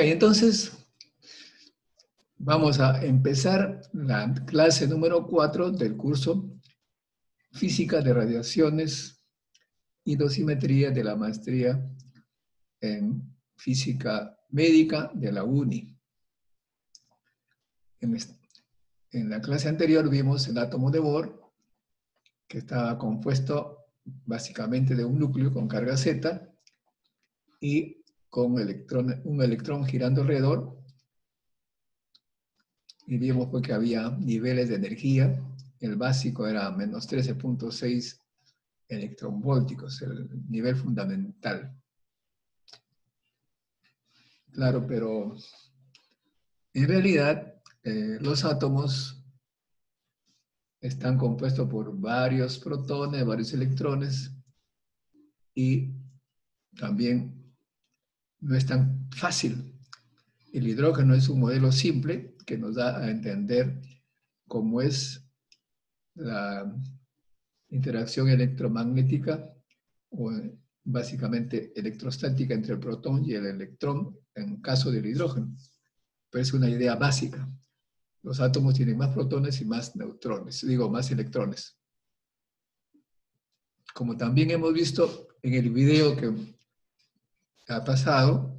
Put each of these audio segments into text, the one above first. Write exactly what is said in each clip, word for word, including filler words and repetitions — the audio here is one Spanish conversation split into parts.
entonces vamos a empezar la clase número cuatro del curso Física de Radiaciones y Dosimetría de la maestría en Física Médica de la UNI. En, en la clase anterior vimos el átomo de Bohr, que estaba compuesto básicamente de un núcleo con carga Z y con electrón, un electrón girando alrededor. Y vimos pues, que había niveles de energía. El básico era menos trece punto seis electronvolticos, el nivel fundamental. Claro, pero en realidad eh, los átomos están compuestos por varios protones, varios electrones, y también no es tan fácil. El hidrógeno es un modelo simple que nos da a entender cómo es la interacción electromagnética o básicamente electrostática entre el protón y el electrón en caso del hidrógeno. Pero es una idea básica. Los átomos tienen más protones y más neutrones, digo, más electrones. Como también hemos visto en el video que ha pasado,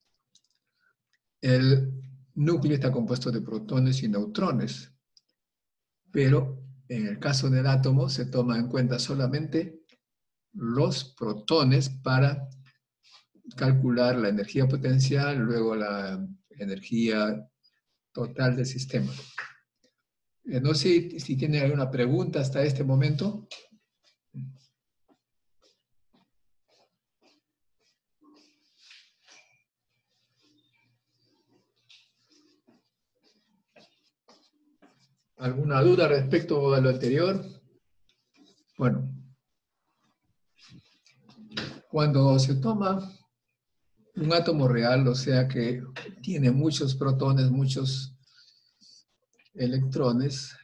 el núcleo está compuesto de protones y neutrones, pero en el caso del átomo se toma en cuenta solamente los protones para calcular la energía potencial, luego la energía total del sistema. Eh, no sé si tiene alguna pregunta hasta este momento. ¿Alguna duda respecto a lo anterior? Bueno, cuando se toma un átomo real, o sea que tiene muchos protones, muchos electrones,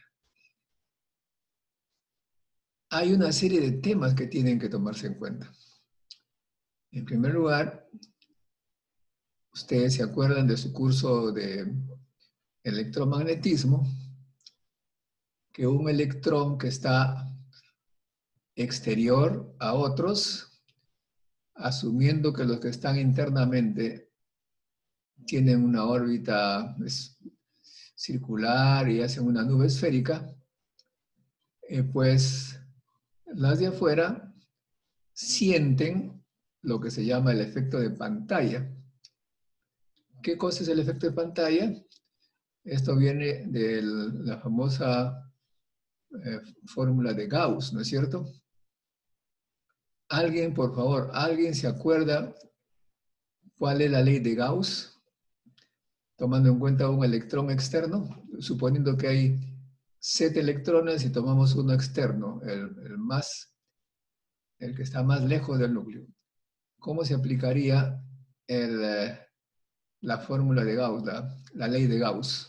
hay una serie de temas que tienen que tomarse en cuenta. En primer lugar, ustedes se acuerdan de su curso de electromagnetismo, que un electrón que está exterior a otros, asumiendo que los que están internamente tienen una órbita pues, circular y hacen una nube esférica, eh, pues las de afuera sienten lo que se llama el efecto de pantalla. ¿Qué cosa es el efecto de pantalla? Esto viene de la famosa eh, fórmula de Gauss, ¿no es cierto? Alguien, por favor, ¿alguien se acuerda cuál es la ley de Gauss? Tomando en cuenta un electrón externo, suponiendo que hay siete electrones y tomamos uno externo, el, el, más, el que está más lejos del núcleo. ¿Cómo se aplicaría el, eh, la fórmula de Gauss, la, la ley de Gauss?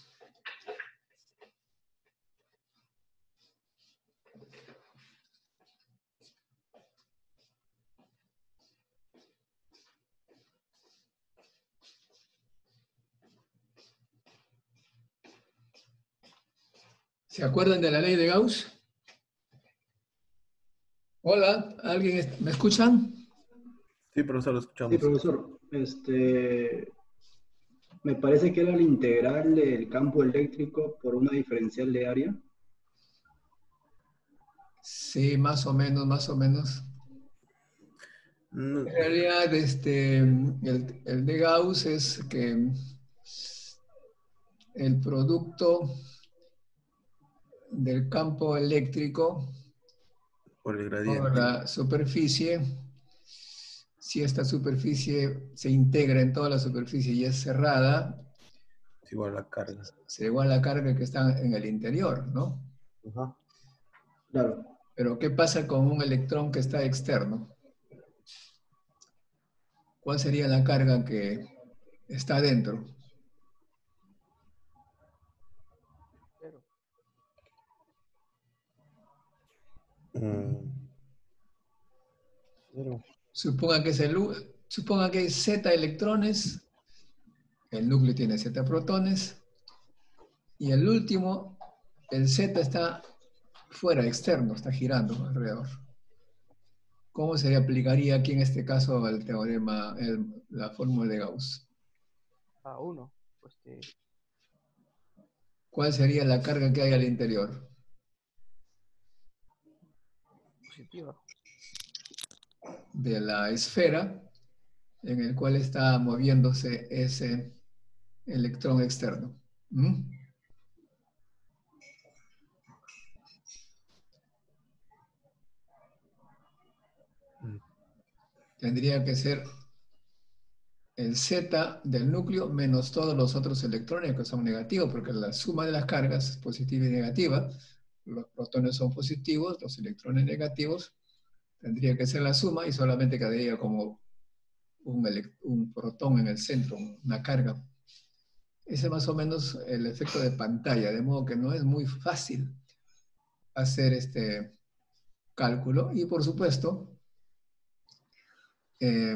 ¿Se acuerdan de la ley de Gauss? Hola, ¿alguien me escuchan? Sí, profesor, lo escuchamos. Sí, profesor. Este, me parece que era la integral del campo eléctrico por una diferencial de área. Sí, más o menos, más o menos. No. En realidad, este, el, el de Gauss es que el producto del campo eléctrico Por el por gradiente. la superficie, si esta superficie se integra en toda la superficie y es cerrada, Es igual a la carga. se igual a la carga que está en el interior, ¿no? Ajá. Claro. Pero ¿qué pasa con un electrón que está externo? ¿Cuál sería la carga que está adentro? Mm. Cero. Suponga que, es el, suponga que hay Z electrones el núcleo tiene Z protones, y el último, el Z está fuera, externo, está girando alrededor. ¿Cómo se aplicaría aquí en este caso el teorema, el- la fórmula de Gauss? A uno. Pues de ¿Cuál sería la carga que hay al interior? positiva. De la esfera en el cual está moviéndose ese electrón externo. ¿Mm? Tendría que ser el Z del núcleo menos todos los otros electrones que son negativos, porque la suma de las cargas es positiva y negativa. Los protones son positivos, los electrones negativos. Tendría que ser la suma y solamente quedaría como un, elec- un protón en el centro, una carga. Ese es más o menos el efecto de pantalla, de modo que no es muy fácil hacer este cálculo. Y por supuesto, eh,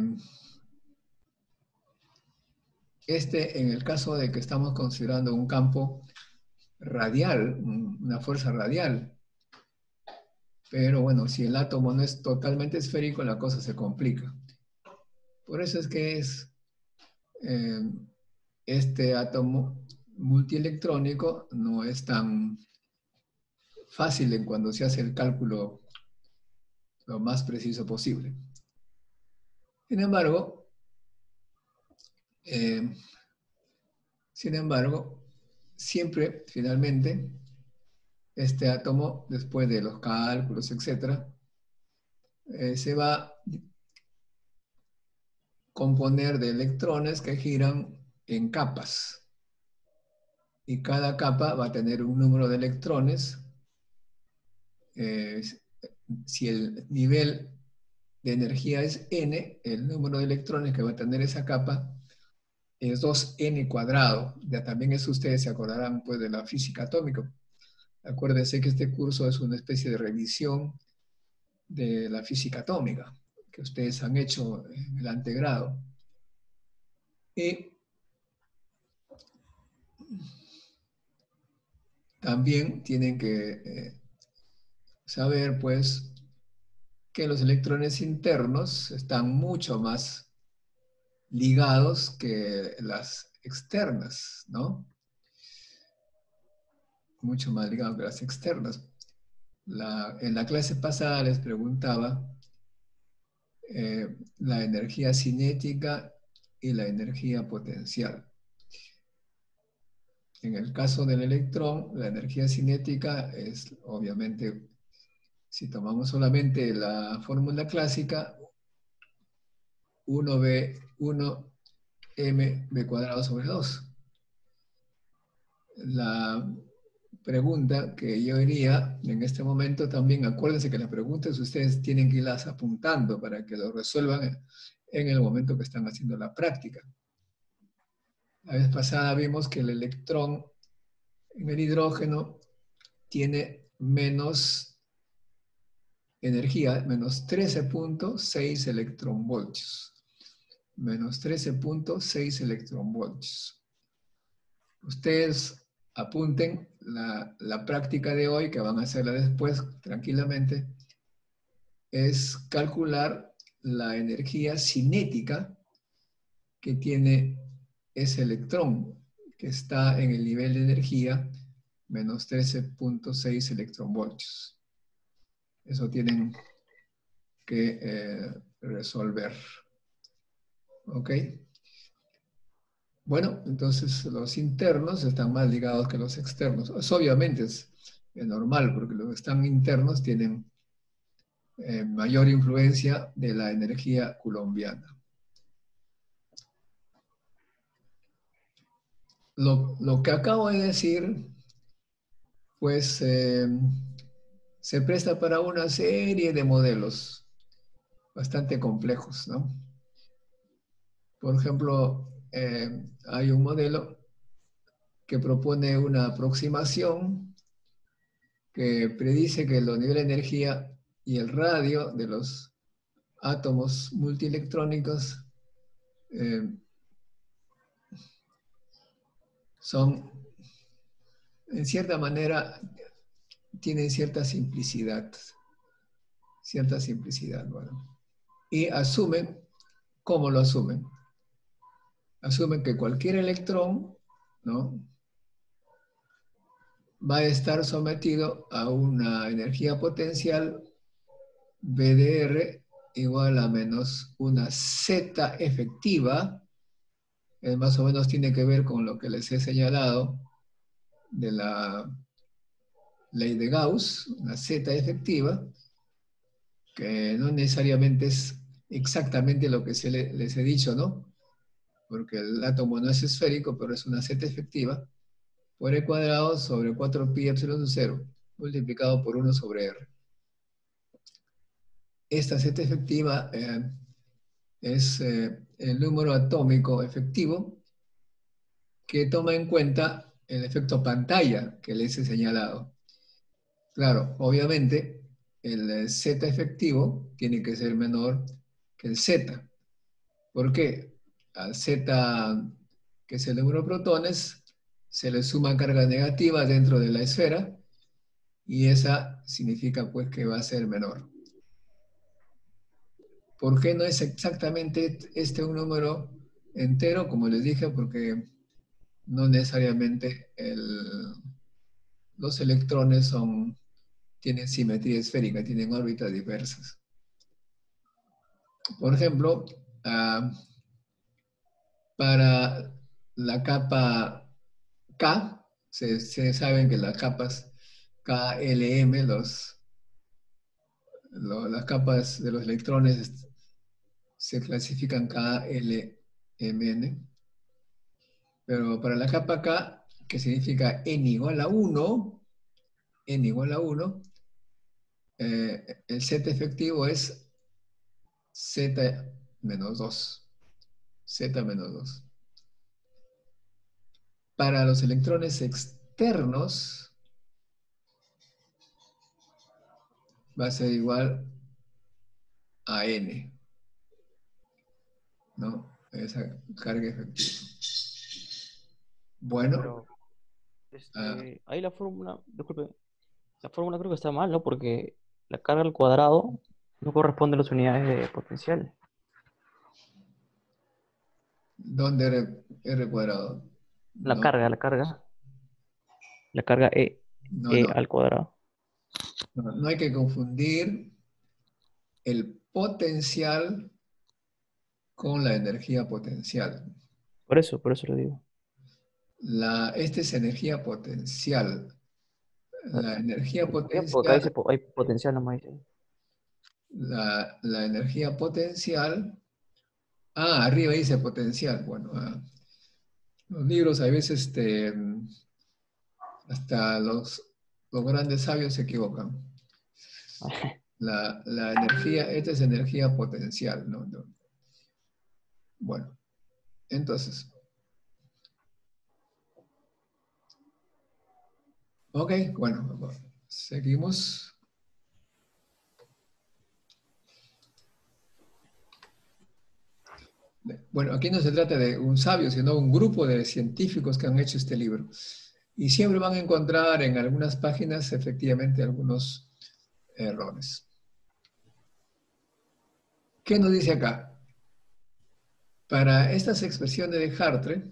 este en el caso de que estamos considerando un campo radial, un- una fuerza radial. Pero bueno, si el átomo no es totalmente esférico, la cosa se complica. Por eso es que es eh, este átomo multielectrónico no es tan fácil en cuando se hace el cálculo lo más preciso posible. Sin embargo, eh, sin embargo, siempre, finalmente, este átomo, después de los cálculos, etcétera, eh, se va a componer de electrones que giran en capas. Y cada capa va a tener un número de electrones. Eh, si el nivel de energía es n, el número de electrones que va a tener esa capa es dos ene cuadrado. Ya también eso ustedes se acordarán pues, de la física atómica. Acuérdense que este curso es una especie de revisión de la física atómica que ustedes han hecho en el antegrado. Y también tienen que eh, saber, pues, que los electrones internos están mucho más ligados que las externas, ¿no? Mucho más ligados que las externas. La, en la clase pasada les preguntaba eh, la energía cinética y la energía potencial. En el caso del electrón, la energía cinética es, obviamente, si tomamos solamente la fórmula clásica, uno be uno eme be cuadrado sobre dos. La pregunta que yo haría en este momento también, acuérdense que las preguntas ustedes tienen que irlas apuntando para que lo resuelvan en el momento que están haciendo la práctica. La vez pasada vimos que el electrón en el hidrógeno tiene menos energía, menos trece punto seis electronvoltios. Menos trece punto seis electronvoltios. Ustedes apunten la, la práctica de hoy, que van a hacerla después tranquilamente, es calcular la energía cinética que tiene ese electrón, que está en el nivel de energía menos trece punto seis electronvoltios. Eso tienen que eh, resolver. ¿Ok? Bueno, entonces los internos están más ligados que los externos. Eso obviamente es, es normal, porque los que están internos tienen eh, mayor influencia de la energía coulombiana. Lo, lo que acabo de decir, pues eh, se presta para una serie de modelos bastante complejos, ¿no? Por ejemplo, eh, hay un modelo que propone una aproximación que predice que los niveles de energía y el radio de los átomos multielectrónicos eh, son, en cierta manera, tienen cierta simplicidad. Cierta simplicidad, bueno. Y asumen, ¿cómo lo asumen? Asumen que cualquier electrón, ¿no?, va a estar sometido a una energía potencial B D R igual a menos una Z efectiva, que más o menos tiene que ver con lo que les he señalado de la ley de Gauss, una Z efectiva, que no necesariamente es exactamente lo que se le, les he dicho, ¿no? Porque el átomo no es esférico, pero es una Z efectiva, por E cuadrado sobre cuatro pi epsilon cero, multiplicado por uno sobre R. Esta Z efectiva eh, es eh, el número atómico efectivo que toma en cuenta el efecto pantalla que les he señalado. Claro, obviamente, el Z efectivo tiene que ser menor que el Z. ¿Por qué? Al Z, que es el número de protones, se le suma carga negativa dentro de la esfera y esa significa pues que va a ser menor. ¿Por qué no es exactamente este un número entero? Como les dije, porque no necesariamente el, los electrones son, tienen simetría esférica, tienen órbitas diversas. Por ejemplo, uh, para la capa K, se, se saben que las capas K L M, los, lo, las capas de los electrones se clasifican K L M N, pero para la capa K, que significa n igual a uno, n igual a uno, eh, el Z efectivo es Z menos dos. Z menos dos. Para los electrones externos, va a ser igual a N, ¿no? Esa carga efectiva. Bueno. Pero, este, ah, ahí la fórmula, disculpe, la fórmula creo que está mal, ¿no? Porque la carga al cuadrado no corresponde a las unidades de potencial. ¿dónde R, R cuadrado? La No, carga, la carga. La carga E, no, E no, al cuadrado. no. No hay que confundir el potencial con la energía potencial. Por eso, por eso lo digo. La, esta es energía potencial. La energía Ya, porque acá potencial, dice, po- hay potencial nomás dice. la, la energía potencial, ah, arriba dice potencial. Bueno, ah, los libros a veces este, hasta los, los grandes sabios se equivocan. La, la energía, esta es energía potencial, ¿no? No. Bueno, entonces, ok, bueno, seguimos. Bueno, aquí no se trata de un sabio, sino un grupo de científicos que han hecho este libro. Y siempre van a encontrar en algunas páginas, efectivamente, algunos errores. ¿Qué nos dice acá? Para estas expresiones de Hartree,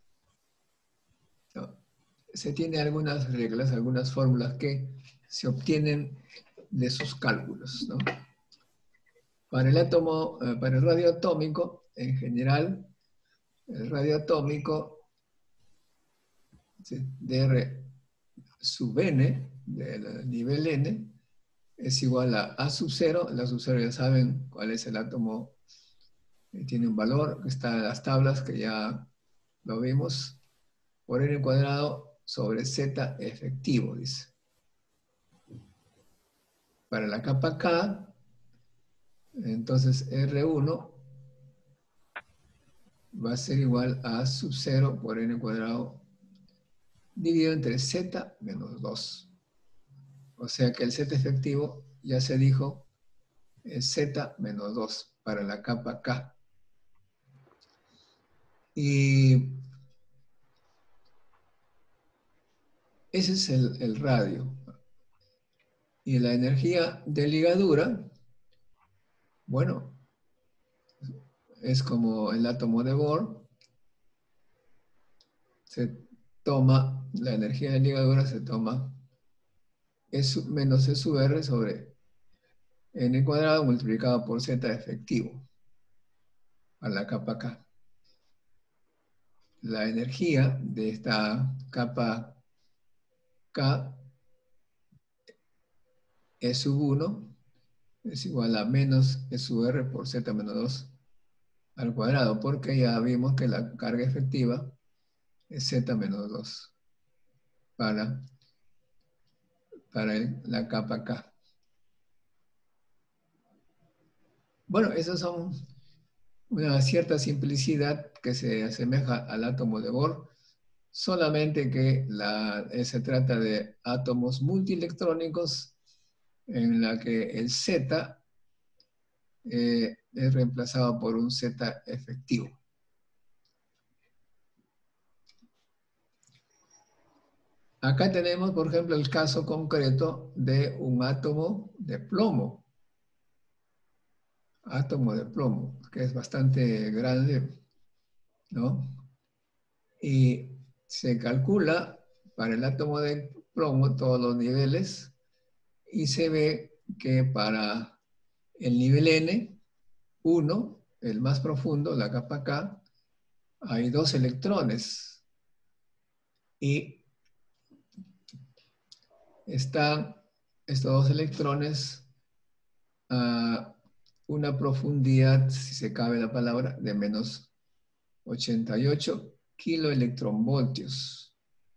¿no?, se tienen algunas reglas, algunas fórmulas que se obtienen de sus cálculos, ¿no? Para el átomo, eh, para el radio atómico, en general, el radio atómico, dr sub n, del nivel n, es igual a A sub cero. La sub cero ya saben cuál es el átomo, eh, tiene un valor que está en las tablas que ya lo vimos, por n cuadrado sobre z efectivo, dice. Para la capa K, entonces R uno va a ser igual a A sub cero por n cuadrado dividido entre z menos dos. O sea que el Z efectivo, ya se dijo, es Z menos dos para la capa K. Y ese es el, el radio. Y la energía de ligadura, bueno, es como el átomo de Bohr. Se toma, la energía de ligadura se toma S menos S sub R sobre N cuadrado multiplicado por Z efectivo a la capa K. La energía de esta capa K E sub uno es igual a menos E sub R por Z menos dos al cuadrado, porque ya vimos que la carga efectiva es Z menos dos para, para el- la capa K. Bueno, esas son una cierta simplicidad que se asemeja al átomo de Bohr, solamente que la, eh, se trata de átomos multielectrónicos en la que el Z eh, es reemplazado por un Z efectivo. Acá tenemos, por ejemplo, el caso concreto de un átomo de plomo. Átomo de plomo, que es bastante grande, ¿no? Y se calcula para el átomo de plomo todos los niveles y se ve que para el nivel N, uno, el más profundo, la capa K, hay dos electrones y están estos dos electrones a una profundidad, si se cabe la palabra, de menos ochenta y ocho kiloelectronvoltios.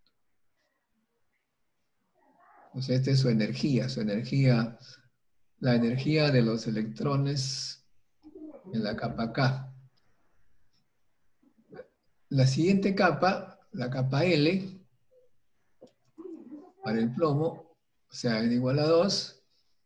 O sea, esta es su energía, su energía, la energía de los electrones en la capa K. La siguiente capa, la capa L, para el plomo, o sea, n igual a dos,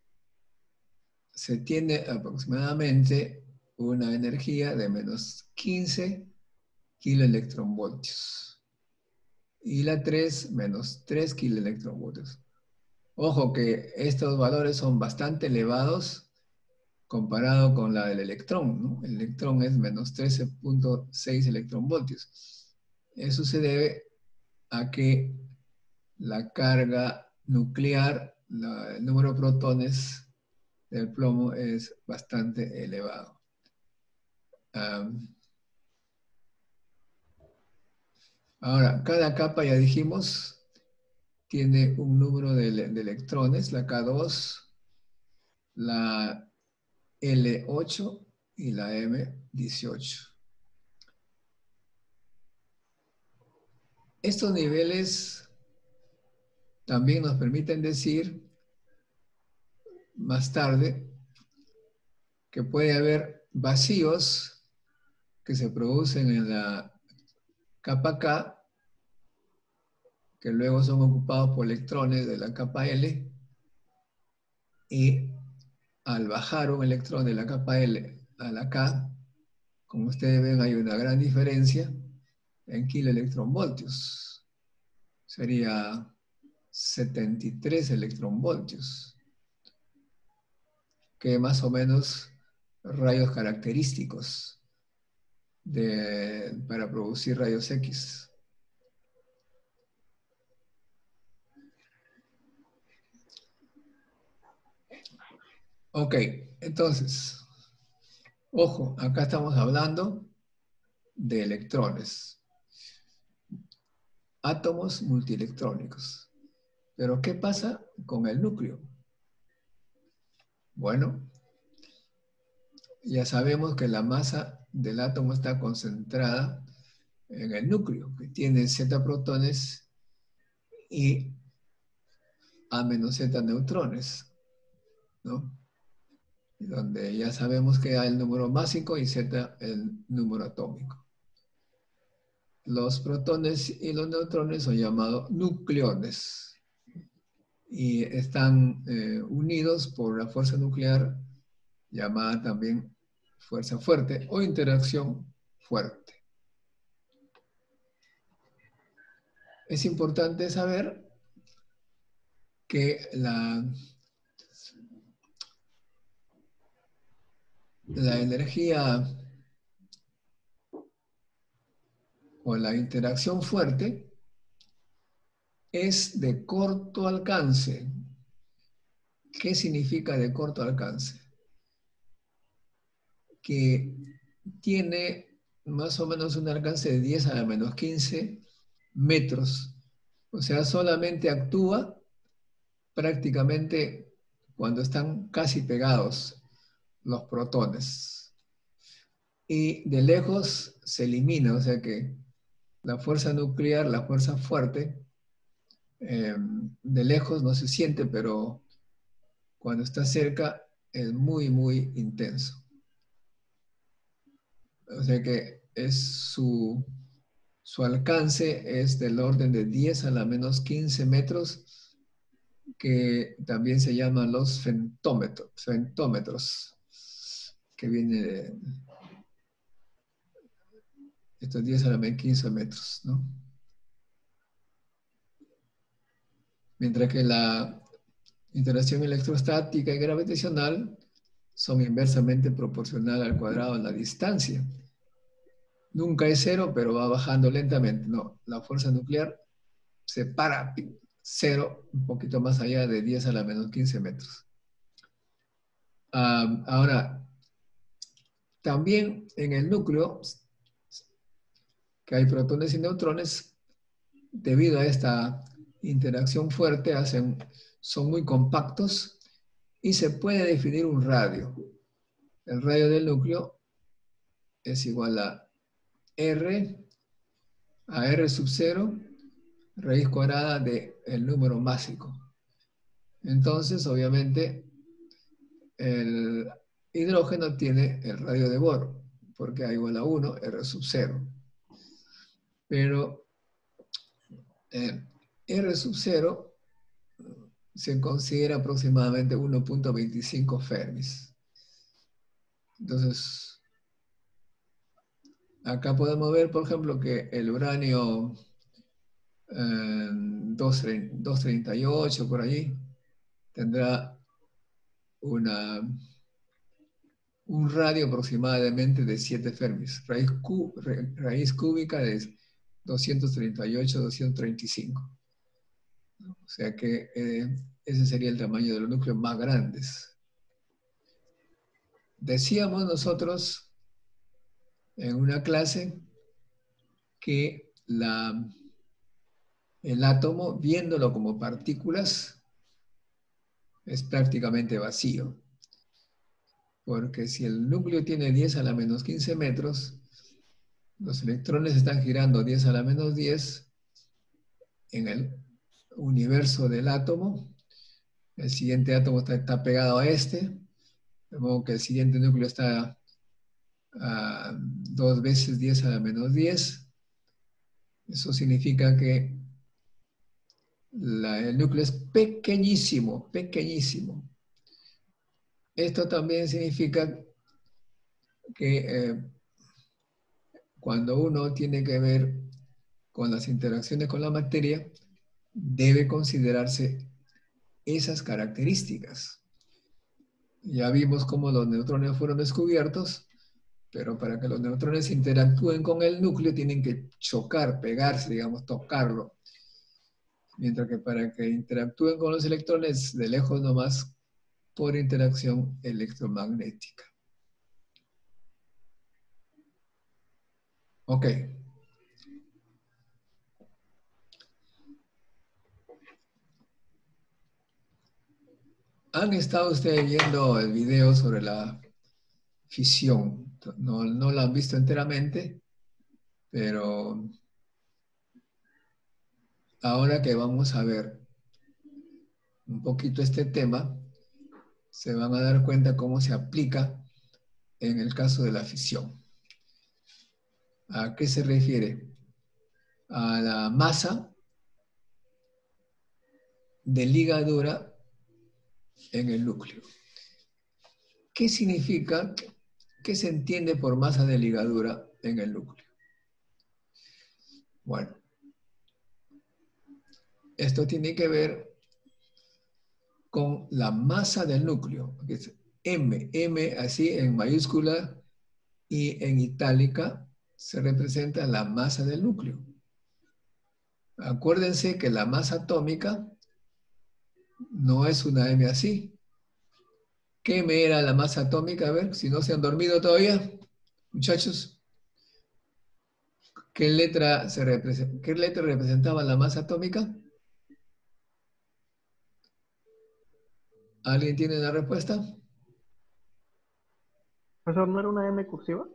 se tiene aproximadamente una energía de menos quince kiloelectronvoltios. Y la tres, menos tres kiloelectronvoltios. Ojo que estos valores son bastante elevados comparado con la del electrón, ¿no? El electrón es menos trece punto seis electronvoltios. Eso se debe a que la carga nuclear, la, el número de protones del plomo es bastante elevado. Um, ahora, cada capa, ya dijimos, tiene un número de, de electrones, la K dos, la L ocho y la M dieciocho. Estos niveles también nos permiten decir más tarde que puede haber vacíos que se producen en la capa K, que luego son ocupados por electrones de la capa L, y al bajar un electrón de la capa L a la K, como ustedes ven, hay una gran diferencia en kiloelectronvoltios. Sería setenta y tres electronvoltios, que más o menos rayos característicos de, para producir rayos X. Ok, entonces, ojo, acá estamos hablando de electrones, átomos multielectrónicos. Pero ¿qué pasa con el núcleo? Bueno, ya sabemos que la masa del átomo está concentrada en el núcleo, que tiene Z protones y A menos Z neutrones, ¿no? Donde ya sabemos que A el número másico y Z el número atómico. Los protones y los neutrones son llamados nucleones y están eh, unidos por la fuerza nuclear llamada también fuerza fuerte o interacción fuerte. Es importante saber que la, la energía o la interacción fuerte es de corto alcance. ¿Qué significa de corto alcance? Que tiene más o menos un alcance de diez a la menos quince metros. O sea, solamente actúa prácticamente cuando están casi pegados los protones. Y de lejos se elimina, o sea que la fuerza nuclear, la fuerza fuerte, eh, de lejos no se siente, pero cuando está cerca es muy, muy intenso. O sea que es su, su alcance es del orden de diez a la menos quince metros, que también se llaman los femtómetros, femtómetros que viene de estos diez a la menos quince metros, ¿no? Mientras que la interacción electrostática y gravitacional son inversamente proporcional al cuadrado de la distancia. Nunca es cero, pero va bajando lentamente. No, la fuerza nuclear se para cero, un poquito más allá de diez a la menos quince metros. Um, ahora, también en el núcleo, que hay protones y neutrones, debido a esta interacción fuerte, hacen, son muy compactos y se puede definir un radio. El radio del núcleo es igual a R, a R sub cero, raíz cuadrada del número másico. Entonces, obviamente, el hidrógeno tiene el radio de Bohr, porque A igual a uno, R sub cero. Pero eh, R sub cero se considera aproximadamente uno punto veinticinco Fermis. Entonces, acá podemos ver, por ejemplo, que el uranio eh, doscientos treinta y ocho, por allí, tendrá una, un radio aproximadamente de siete Fermis, raíz, cu, raíz cúbica de doscientos treinta y ocho, doscientos treinta y cinco. O sea que eh, ese sería el tamaño de los núcleos más grandes. Decíamos nosotros en una clase que la, el átomo, viéndolo como partículas, es prácticamente vacío. Porque si el núcleo tiene diez a la menos quince metros, los electrones están girando diez a la menos diez en el universo del átomo. El siguiente átomo está, está pegado a este, de modo que el siguiente núcleo está a dos veces diez a la menos diez. Eso significa que la, el núcleo es pequeñísimo, pequeñísimo. Esto también significa que eh, cuando uno tiene que ver con las interacciones con la materia, debe considerarse esas características. Ya vimos cómo los neutrones fueron descubiertos, pero para que los neutrones interactúen con el núcleo tienen que chocar, pegarse, digamos, tocarlo. Mientras que para que interactúen con los electrones de lejos nomás, por interacción electromagnética. Ok. ¿Han estado ustedes viendo el video sobre la fisión? No, no lo han visto enteramente, pero ahora que vamos a ver un poquito este tema, se van a dar cuenta cómo se aplica en el caso de la fisión. ¿A qué se refiere? A la masa de ligadura en el núcleo. ¿Qué significa? ¿Qué se entiende por masa de ligadura en el núcleo? Bueno, esto tiene que ver con la masa del núcleo, que es M, M así en mayúscula y en itálica se representa la masa del núcleo. Acuérdense que la masa atómica no es una M así. ¿Qué M era la masa atómica? A ver, si no se han dormido todavía, muchachos. ¿Qué letra, se represent- ¿Qué letra representaba la masa atómica? ¿Alguien tiene una respuesta? ¿Eso no era una M cursiva?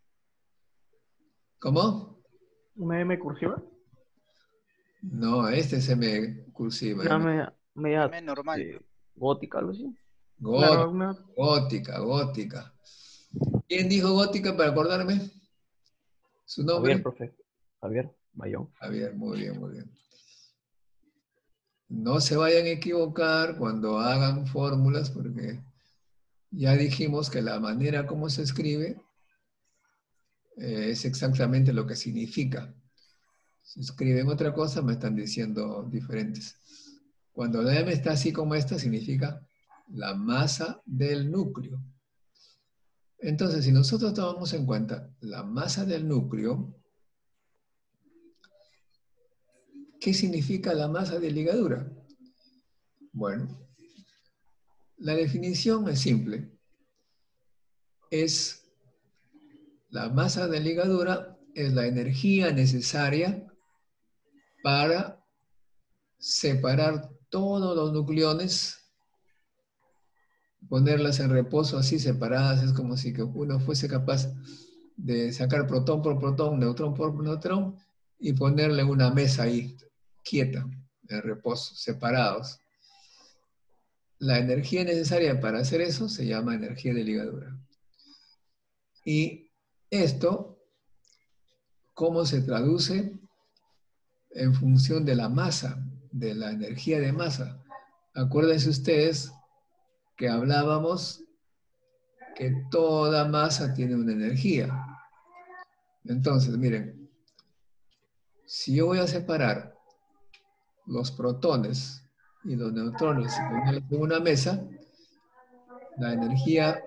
¿Cómo? ¿Una M cursiva? No, este es M cursiva, Una M media, media M normal. eh, gótica, algo así. gótica, Claro, una... gótica, gótica. ¿Quién dijo gótica para acordarme? ¿Su Javier, nombre? profe. Javier Bayón. Javier, muy bien, muy bien. No se vayan a equivocar cuando hagan fórmulas porque ya dijimos que la manera como se escribe eh, es exactamente lo que significa. Si escriben otra cosa me están diciendo diferentes. Cuando la M está así como esta significa la masa del núcleo. Entonces, si nosotros tomamos en cuenta la masa del núcleo, ¿qué significa la masa de ligadura? Bueno, la definición es simple. Es la masa de ligadura es la energía necesaria para separar todos los nucleones, ponerlas en reposo así separadas. Es como si que uno fuese capaz de sacar protón por protón, neutrón por neutrón y ponerle una mesa ahí, quieta, en reposo, separados. La energía necesaria para hacer eso se llama energía de ligadura. Y esto, ¿cómo se traduce? En función de la masa, de la energía de masa. Acuérdense ustedes que hablábamos que toda masa tiene una energía. Entonces, miren, si yo voy a separar los protones y los neutrones y ponerlos en una mesa, la energía...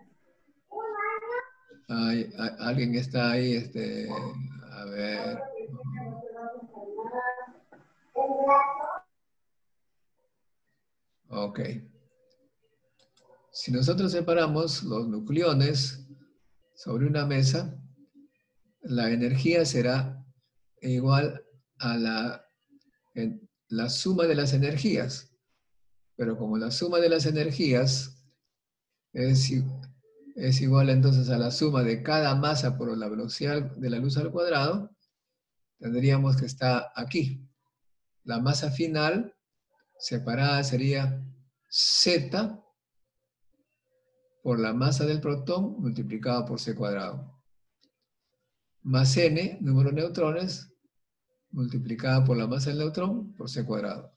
Hay, hay- alguien está ahí, este, a ver... Ok. Si nosotros separamos los nucleones sobre una mesa, la energía será igual a la, en- la suma de las energías. Pero como la suma de las energías es, i- es igual entonces a la suma de cada masa por la velocidad de la luz al cuadrado, tendríamos que estar aquí. La masa final separada sería Z por la masa del protón multiplicado por C cuadrado. Más N, número de neutrones, multiplicada por la masa del neutrón por C cuadrado.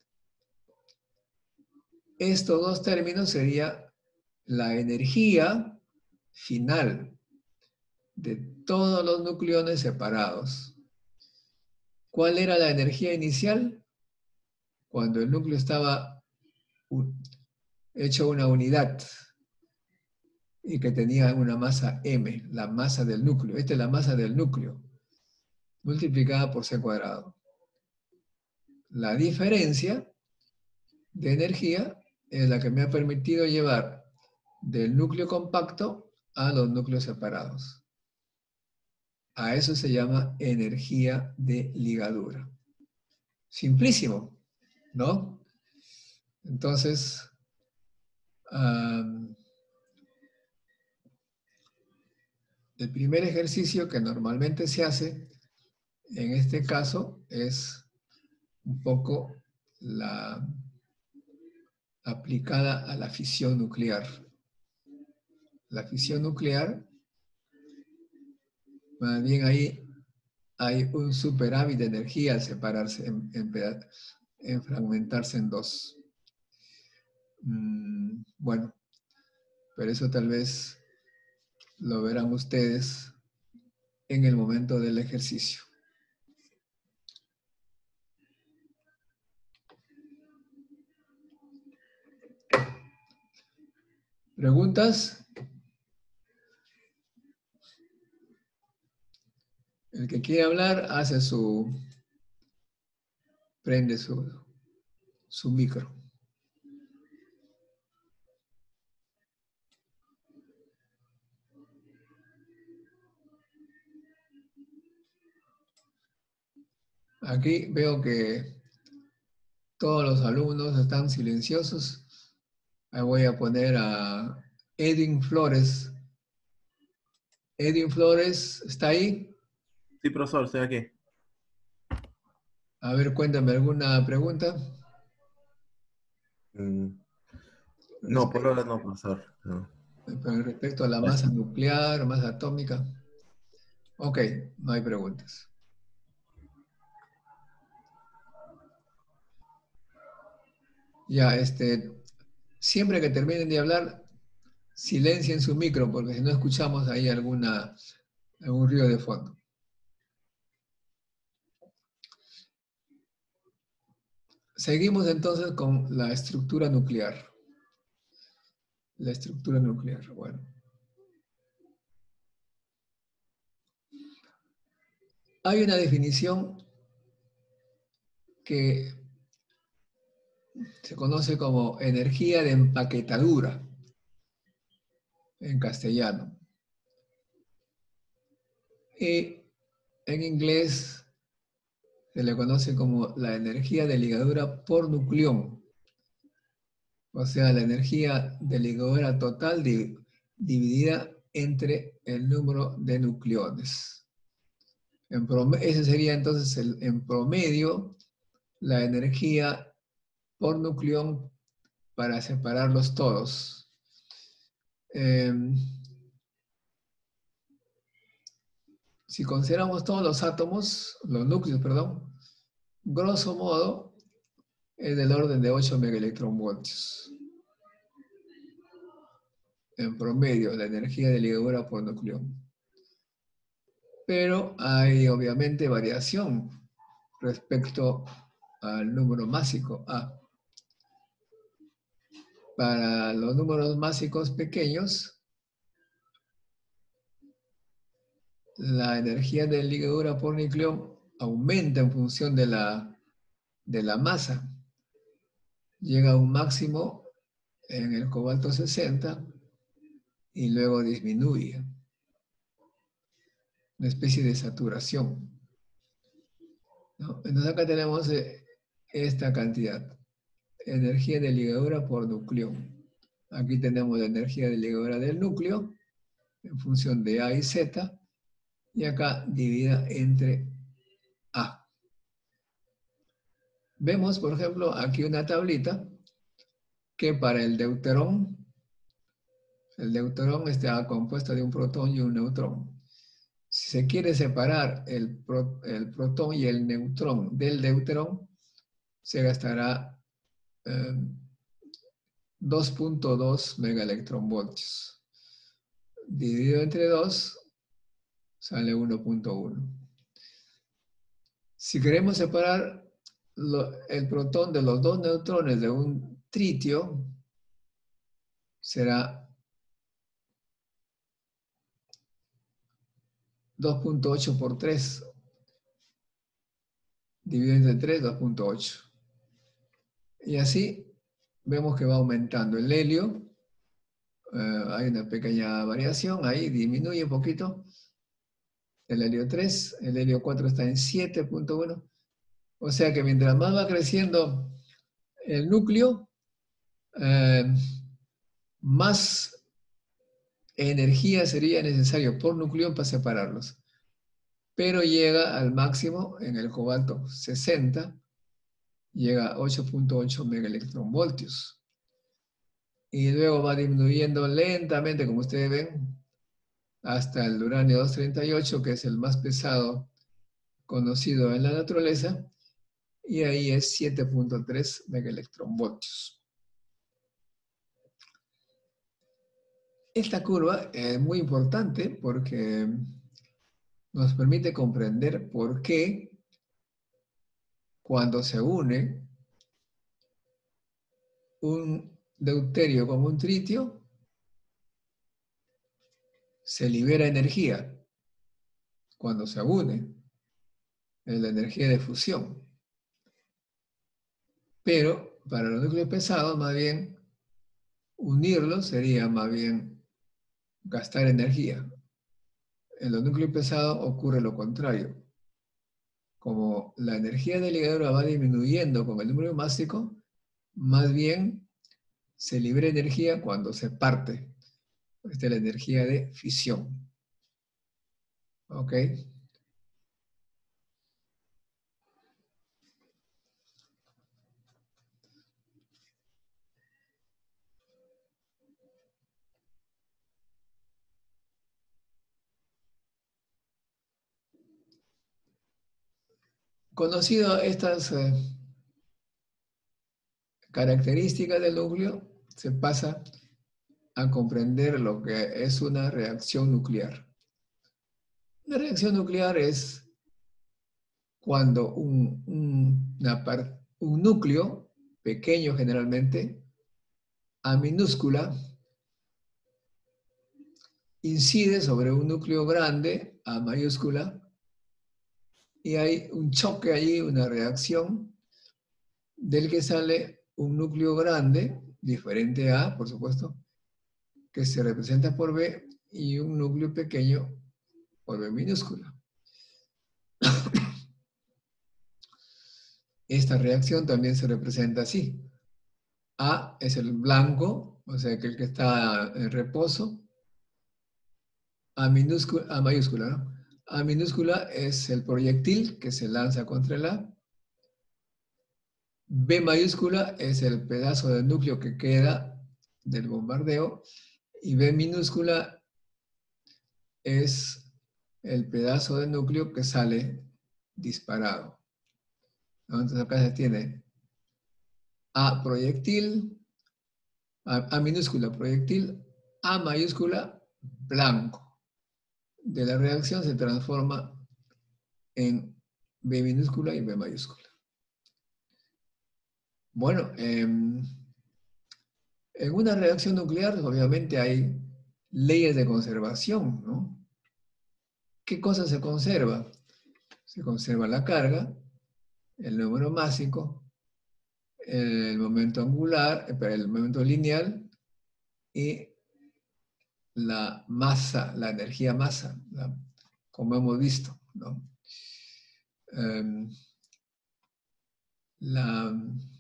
Estos dos términos sería la energía final de todos los nucleones separados. ¿Cuál era la energía inicial? Cuando el núcleo estaba hecho una unidad y que tenía una masa M, la masa del núcleo. Esta es la masa del núcleo, multiplicada por C cuadrado. La diferencia de energía es la que me ha permitido llevar del núcleo compacto a los núcleos separados. A eso se llama energía de ligadura. Simplísimo, ¿no? Entonces, um, el primer ejercicio que normalmente se hace, en este caso, es un poco la aplicada a la fisión nuclear. La fisión nuclear, más bien ahí hay un superávit de energía al separarse, en, en, en fragmentarse en dos. Mm, bueno, pero eso tal vez lo verán ustedes en el momento del ejercicio. ¿Preguntas? El que quiere hablar hace su, prende su, su micro. Aquí veo que todos los alumnos están silenciosos. Ahí voy a poner a Edwin Flores. Edwin Flores, ¿está ahí? Sí, profesor, estoy aquí. A ver, cuéntame alguna pregunta. Mm, No, por ahora no, profesor. No. Con respecto a la masa nuclear, masa atómica. Ok, no hay preguntas. Ya, este, siempre que terminen de hablar, silencien su micro, porque si no escuchamos ahí alguna, algún ruido de fondo. Seguimos entonces con la estructura nuclear. La estructura nuclear, bueno. Hay una definición que se conoce como energía de empaquetadura en castellano. Y en inglés se le conoce como la energía de ligadura por nucleón. O sea, la energía de ligadura total di- dividida entre el número de nucleones. En prom- ese sería entonces el, en promedio la energía por nucleón para separarlos todos. Eh, si consideramos todos los átomos, los núcleos, perdón, grosso modo es del orden de ocho megaelectronvoltios. En promedio, la energía de ligadura por nucleón. Pero hay obviamente variación respecto al número másico A. Para los números másicos pequeños, la energía de ligadura por nucleón aumenta en función de la, de la masa. Llega a un máximo en el cobalto sesenta y luego disminuye. Una especie de saturación, ¿no? Entonces acá tenemos eh, esta cantidad. Energía de ligadura por nucleón. Aquí tenemos la energía de ligadura del núcleo en función de A y Z, y acá dividida entre A. Vemos, por ejemplo, aquí una tablita que para el deuterón, el deuterón está compuesto de un protón y un neutrón. Si se quiere separar el, pro, el protón y el neutrón del deuterón, se gastará eh, dos punto dos megaelectronvoltios. Dividido entre dos, sale uno punto uno. Si queremos separar lo, el protón de los dos neutrones de un tritio, será dos punto ocho por tres. Dividido entre tres, dos punto ocho. Y así vemos que va aumentando. El helio, eh, hay una pequeña variación, ahí disminuye un poquito. El helio tres, el helio cuatro está en siete punto uno. O sea que mientras más va creciendo el núcleo, eh, más energía sería necesario por nucleón para separarlos. Pero llega al máximo en el cobalto sesenta, llega a ocho punto ocho megaelectronvoltios. Y luego va disminuyendo lentamente, como ustedes ven, hasta el uranio doscientos treinta y ocho, que es el más pesado conocido en la naturaleza, y ahí es siete punto tres megaelectronvoltios. Esta curva es muy importante porque nos permite comprender por qué cuando se une un deuterio con un tritio, se libera energía cuando se une, es la energía de fusión. Pero para los núcleos pesados, más bien, unirlos sería más bien gastar energía. En los núcleos pesados ocurre lo contrario. Como la energía de ligadura va disminuyendo con el núcleo másico, más bien se libera energía cuando se parte. Esta es la energía de fisión. ¿Ok? Conocido estas eh, características del núcleo, se pasa a comprender lo que es una reacción nuclear. Una reacción nuclear es cuando un, un, una par, un núcleo pequeño generalmente, A minúscula, incide sobre un núcleo grande, A mayúscula, y hay un choque allí, una reacción, del que sale un núcleo grande, diferente a A, por supuesto, que se representa por B, y un núcleo pequeño por B minúscula. Esta reacción también se representa así. A es el blanco, o sea que el que está en reposo. A minúscula, A mayúscula, ¿no? A minúscula es el proyectil que se lanza contra el A. B mayúscula es el pedazo de núcleo que queda del bombardeo. Y B minúscula es el pedazo de núcleo que sale disparado. Entonces acá se tiene A proyectil, A, A minúscula proyectil, A mayúscula blanco. De la reacción se transforma en B minúscula y B mayúscula. Bueno, eh, en una reacción nuclear obviamente hay leyes de conservación, ¿no? ¿Qué cosa se conserva? Se conserva la carga, el número másico, el momento angular, el momento lineal y la masa, la energía masa, ¿no? Como hemos visto, ¿no? Um, la,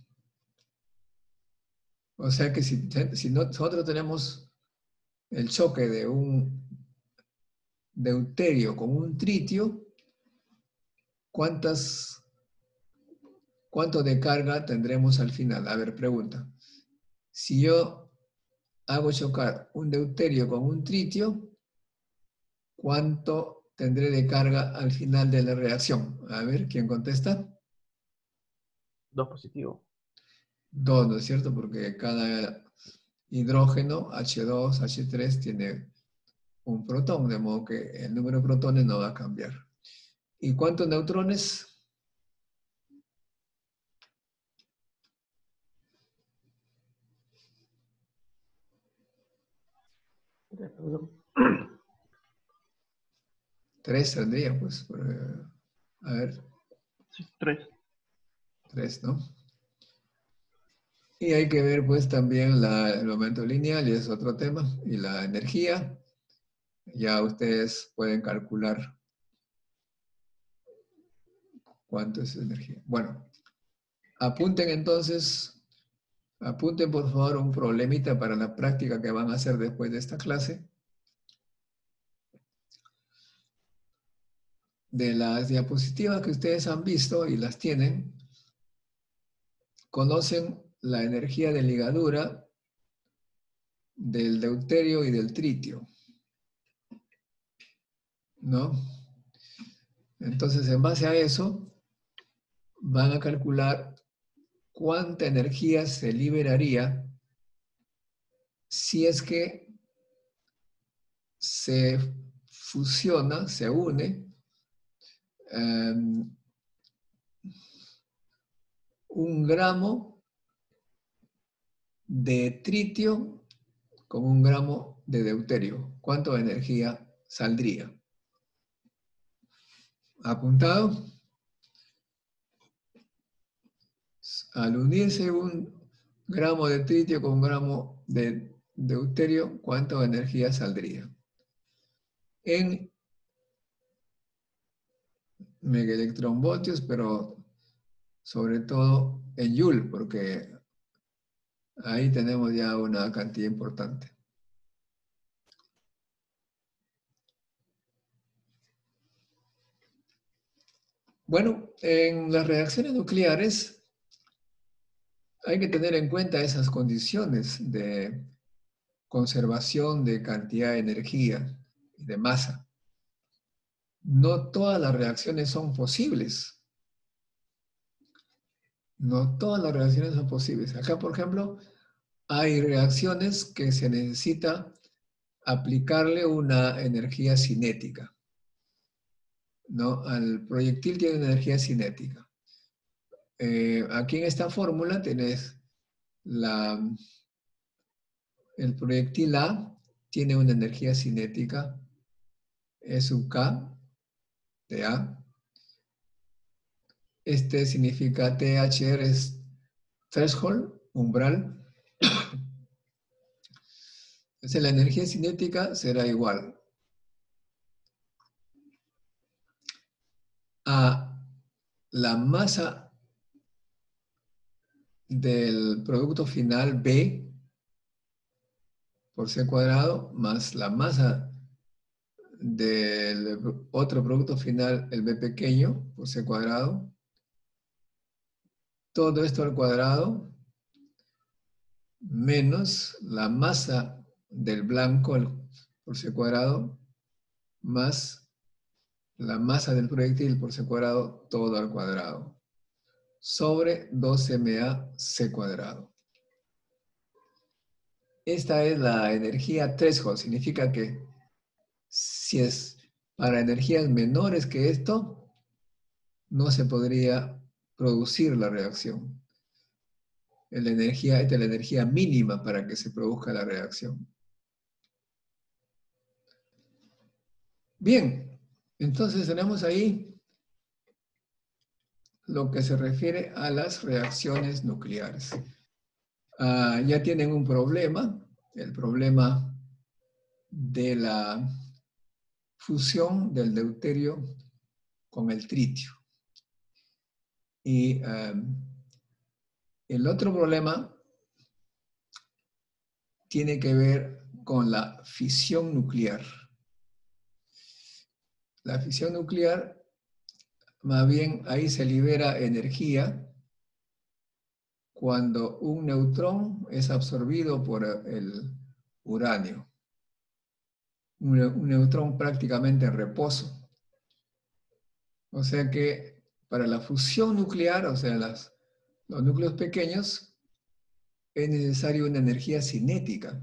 o sea que si, si nosotros tenemos el choque de un deuterio con un tritio, ¿cuántas, ¿cuánto de carga tendremos al final? A ver, pregunta. Si yo hago chocar un deuterio con un tritio, ¿cuánto tendré de carga al final de la reacción? A ver, ¿quién contesta? Dos positivos. Dos, ¿no es cierto? Porque cada hidrógeno, H dos, H tres, tiene un protón, de modo que el número de protones no va a cambiar. ¿Y cuántos neutrones? Tres tendría, pues. A ver. Sí, tres. Tres, ¿no? Y hay que ver, pues, también la, el momento lineal, y es otro tema, y la energía. Ya ustedes pueden calcular cuánto es energía. Bueno, apunten entonces, apunten por favor un problemita para la práctica que van a hacer después de esta clase. De las diapositivas que ustedes han visto y las tienen, conocen la energía de ligadura del deuterio y del tritio, ¿no? Entonces, en base a eso, van a calcular cuánta energía se liberaría si es que se fusiona, se une um, un gramo de tritio con un gramo de deuterio, ¿cuánto de energía saldría? ¿Apuntado? Al unirse un gramo de tritio con un gramo de deuterio, ¿cuánto de energía saldría? En megaelectronvoltios, pero sobre todo en Joule, porque ahí tenemos ya una cantidad importante. Bueno, en las reacciones nucleares hay que tener en cuenta esas condiciones de conservación de cantidad de energía y de masa. No todas las reacciones son posibles. No todas las reacciones son posibles. Acá, por ejemplo, hay reacciones que se necesita aplicarle una energía cinética, ¿no? Al proyectil tiene una energía cinética. Eh, aquí en esta fórmula tenés la, el proyectil A tiene una energía cinética E sub K de A. Este significa T H R es threshold, umbral. Entonces la energía cinética será igual a la masa del producto final B por C cuadrado más la masa del otro producto final, el B pequeño, por C cuadrado. Todo esto al cuadrado menos la masa del blanco por C cuadrado más la masa del proyectil por C cuadrado, todo al cuadrado, sobre dos M A C cuadrado. Esta es la energía threshold, significa que si es para energías menores que esto, no se podría producir la reacción. La energía, esta es la energía mínima para que se produzca la reacción. Bien, entonces tenemos ahí lo que se refiere a las reacciones nucleares. Uh, ya tienen un problema, el problema de la fusión del deuterio con el tritio. Y um, el otro problema tiene que ver con la fisión nuclear. La fisión nuclear, más bien ahí se libera energía cuando un neutrón es absorbido por el uranio. Un, un neutrón prácticamente en reposo. O sea que para la fusión nuclear, o sea, las, los núcleos pequeños, es necesaria una energía cinética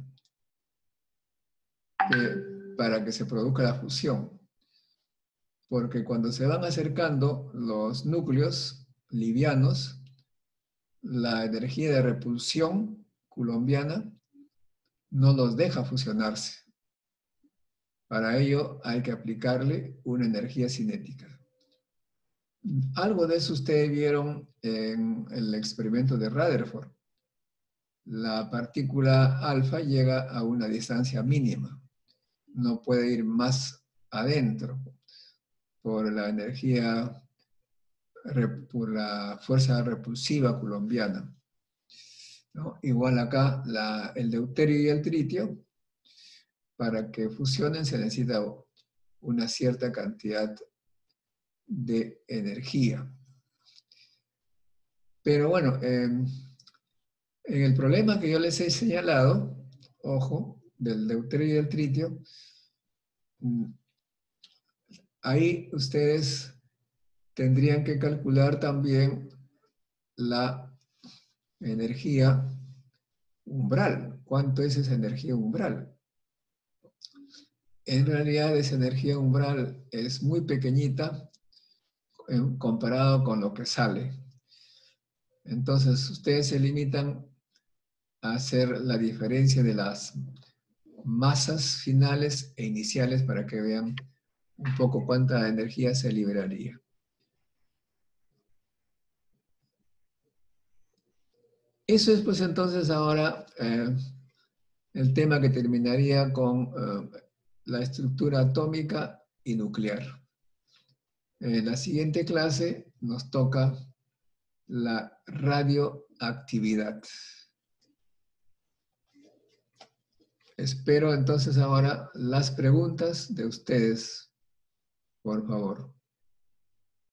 que, para que se produzca la fusión. Porque cuando se van acercando los núcleos livianos, la energía de repulsión coulombiana no los deja fusionarse. Para ello hay que aplicarle una energía cinética. Algo de eso ustedes vieron en el experimento de Rutherford. La partícula alfa llega a una distancia mínima. No puede ir más adentro por la energía, por la fuerza repulsiva coulombiana, ¿no? Igual acá, la, el deuterio y el tritio, para que fusionen se necesita una cierta cantidad de energía. Pero bueno, eh, en el problema que yo les he señalado, ojo, del deuterio y del tritio, ahí ustedes tendrían que calcular también la energía umbral. ¿Cuánto es esa energía umbral? En realidad esa energía umbral es muy pequeñita comparado con lo que sale. Entonces ustedes se limitan a hacer la diferencia de las masas finales e iniciales para que vean un poco cuánta energía se liberaría. Eso es pues entonces ahora eh, el tema que terminaría con eh, la estructura atómica y nuclear. En la siguiente clase nos toca la radioactividad. Espero entonces ahora las preguntas de ustedes, por favor.